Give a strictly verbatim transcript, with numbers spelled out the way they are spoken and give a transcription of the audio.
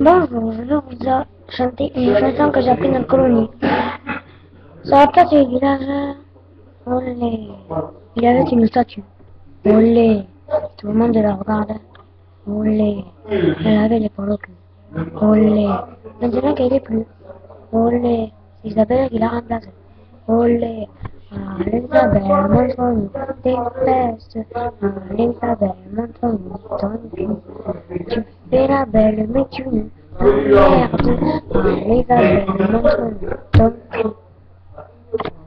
Bonjour, je vais vous a- chanter une chanson que j'ai appris dans le colonie. Ça va pas du village. Olé. Il y avait une statue. Olé. Tout le monde la regardait. Olé. Elle avait les poils au cul. Olé. Maintenant qu'elle est plus. Olé. C'est Isabelle qui l'a remplacée. Olé. Allez Isabelle, montre-nous tes fesses. Allez Isabelle, montre-nous ton cul. Tu fais la belle, mais tu m'emmerdes. Allez Isabelle, montre-nous ton cul.